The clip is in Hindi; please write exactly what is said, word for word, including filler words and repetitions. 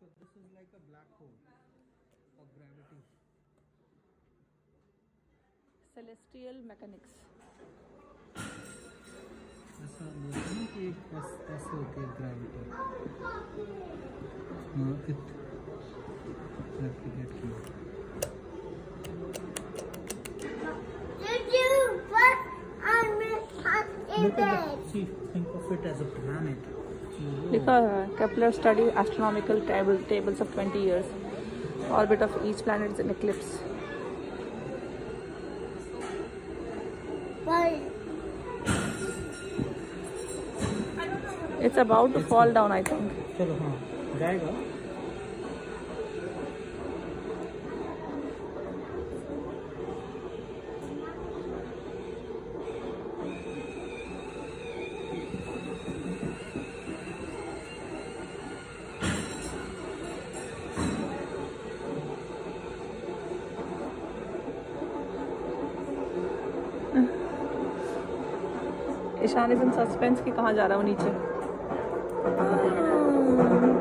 So this is like a black hole of gravity. Celestial mechanics. ऐसा बोलते हैं कि ऐसे ऐसे होती है ग्रेविटी. इट replicate किया. Look at the, see, think of it as a planet. लिखा है Kepler studied astronomical table, tables of twenty years. Orbit of each planet is in eclipse. It's about to fall down, I think. चलो हाँ जाएगा. ईशान इज इन सस्पेंस कि कहाँ जा रहा है वो नीचे.